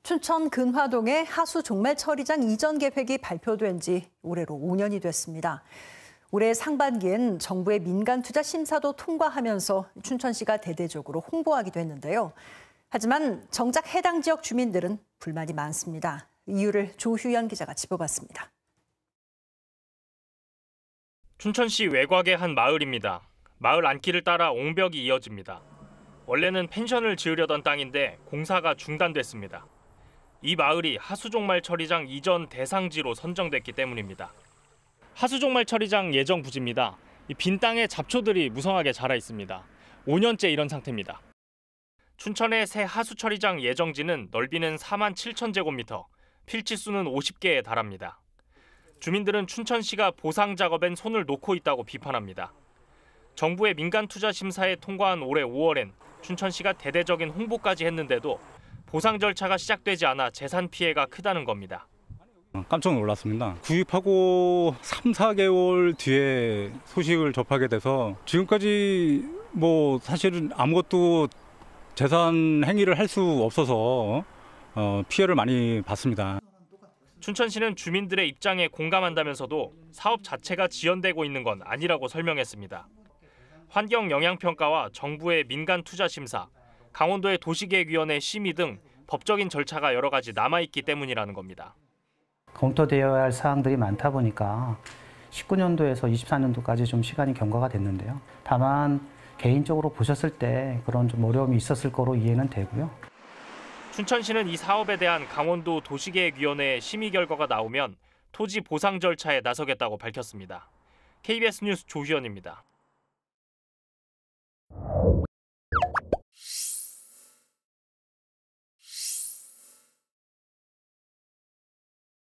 춘천 근화동의 하수 종말 처리장 이전 계획이 발표된 지 올해로 5년이 됐습니다. 올해 상반기엔 정부의 민간 투자 심사도 통과하면서 춘천시가 대대적으로 홍보하기도 했는데요. 하지만 정작 해당 지역 주민들은 불만이 많습니다. 이유를 조휴연 기자가 짚어봤습니다. 춘천시 외곽의 한 마을입니다. 마을 안길을 따라 옹벽이 이어집니다. 원래는 펜션을 지으려던 땅인데 공사가 중단됐습니다. 이 마을이 하수종말 처리장 이전 대상지로 선정됐기 때문입니다. 하수종말 처리장 예정 부지입니다. 이 빈 땅에 잡초들이 무성하게 자라 있습니다. 5년째 이런 상태입니다. 춘천의 새 하수처리장 예정지는 넓이는 47,000제곱미터, 필지수는 50개에 달합니다. 주민들은 춘천시가 보상 작업엔 손을 놓고 있다고 비판합니다. 정부의 민간 투자 심사에 통과한 올해 5월엔 춘천시가 대대적인 홍보까지 했는데도 보상 절차가 시작되지 않아 재산 피해가 크다는 겁니다. 깜짝 놀랐습니다. 구입하고 3, 4개월 뒤에 소식을 접하게 돼서 지금까지 사실은 아무것도 재산 행위를 할 수 없어서 피해를 많이 봤습니다. 춘천시는 주민들의 입장에 공감한다면서도 사업 자체가 지연되고 있는 건 아니라고 설명했습니다. 환경영향평가와 정부의 민간 투자 심사, 강원도의 도시계획위원회 심의 등 법적인 절차가 여러 가지 남아있기 때문이라는 겁니다. 검토되어야 할 사항들이 많다 보니까 19년도에서 24년도까지 좀 시간이 경과가 됐는데요. 다만 개인적으로 보셨을 때 그런 좀 어려움이 있었을 거로 이해는 되고요. 춘천시는 이 사업에 대한 강원도 도시계획위원회의 심의 결과가 나오면 토지 보상 절차에 나서겠다고 밝혔습니다. KBS 뉴스 조희연입니다.